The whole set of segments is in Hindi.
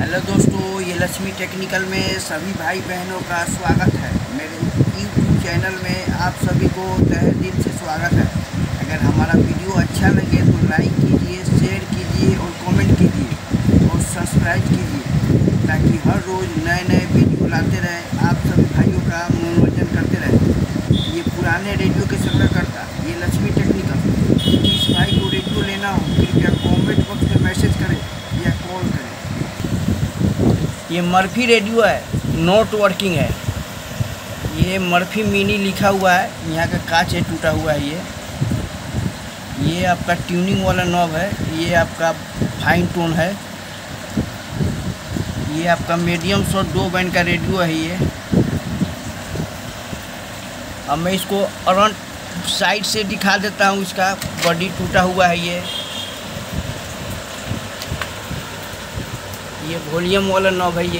हेलो दोस्तों, ये लक्ष्मी टेक्निकल में सभी भाई बहनों का स्वागत है। मेरे यूट्यूब चैनल में आप सभी को तहे दिल से स्वागत है। अगर हमारा वीडियो अच्छा लगे तो लाइक कीजिए, शेयर कीजिए और कमेंट कीजिए और सब्सक्राइब कीजिए, ताकि हर रोज़ नए नए वीडियो लाते रहे, आप सभी भाइयों का मनोरंजन करते रहे। ये पुराने रेडियो के संग्रहकर्ता ये लक्ष्मी टेक्निकल, जिस भाई को रेडियो लेना हो कृपया कॉमेंट बॉक्स में मैसेज करें या कॉल करें। ये मर्फी रेडियो है, नॉट वर्किंग है। ये मर्फी मिनी लिखा हुआ है, यहाँ का कांच है टूटा हुआ है। ये आपका ट्यूनिंग वाला नॉब है। ये आपका फाइन टोन है। ये आपका मीडियम शॉर्ट 2 बैंड का रेडियो है। ये अब मैं इसको अराउंड साइड से दिखा देता हूँ। इसका बॉडी टूटा हुआ है। ये वॉल्यूम वाला नॉब है।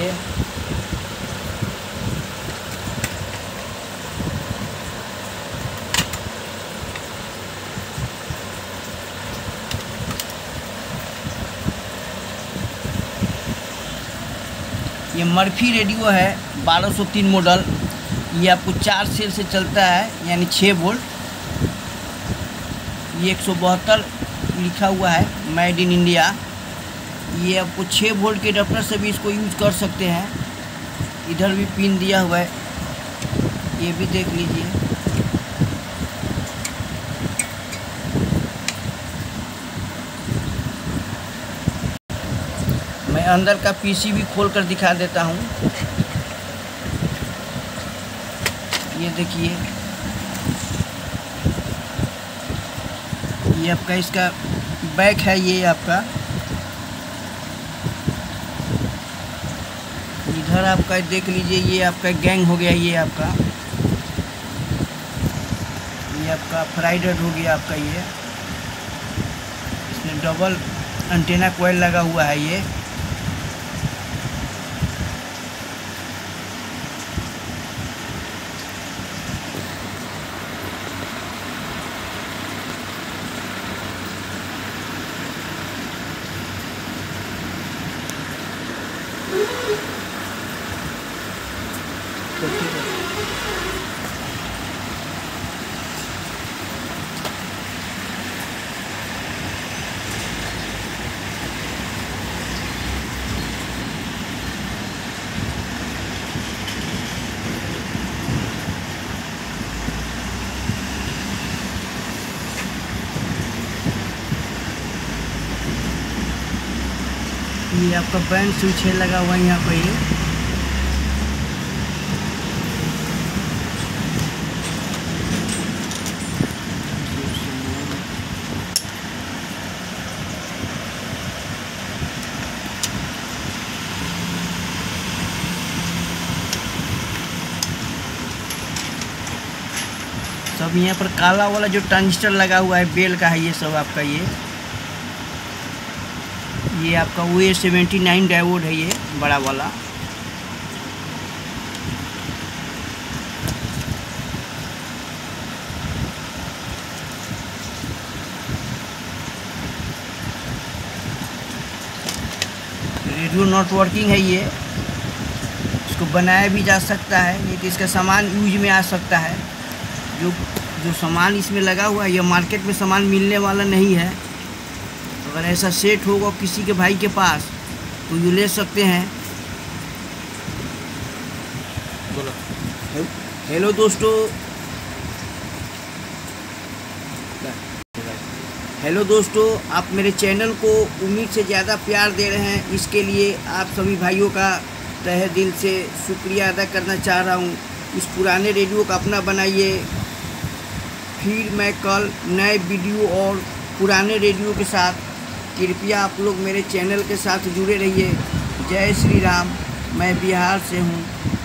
ये मर्फी रेडियो है 1203 मॉडल। ये आपको 4 सेल से चलता है, यानी 6 वोल्ट। ये 172 लिखा हुआ है, मेड इन इंडिया। ये आपको 6 वोल्ट के एडाप्टर से भी इसको यूज कर सकते हैं। इधर भी पिन दिया हुआ है, ये भी देख लीजिए। मैं अंदर का पीसी भी खोल कर दिखा देता हूँ। ये देखिए, ये आपका इसका बैक है। ये आपका इधर आपका देख लीजिए, ये आपका गैंग हो गया। ये आपका फ्राइड हो गया आपका। ये इसमें डबल एंटेना कॉइल लगा हुआ है। ये ये आपका बैंड स्विच है लगा हुआ है यहाँ पर। ये सब यहाँ पर काला वाला जो ट्रांजिस्टर लगा हुआ है बेल का है। ये सब आपका ये आपका OA79 डायोड है। ये बड़ा वाला रेडियो नॉट वर्किंग है। ये इसको बनाया भी जा सकता है, नहीं तो इसका सामान यूज में आ सकता है। जो सामान इसमें लगा हुआ है, यह मार्केट में सामान मिलने वाला नहीं है। अगर ऐसा सेट होगा किसी के भाई के पास तो ये ले सकते हैं। बोलो हेलो दोस्तों, आप मेरे चैनल को उम्मीद से ज़्यादा प्यार दे रहे हैं। इसके लिए आप सभी भाइयों का तहे दिल से शुक्रिया अदा करना चाह रहा हूँ। इस पुराने रेडियो का अपना बनाइए। फिर मैं कल नए वीडियो और पुराने रेडियो के साथ, कृपया आप लोग मेरे चैनल के साथ जुड़े रहिए। जय श्री राम। मैं बिहार से हूँ।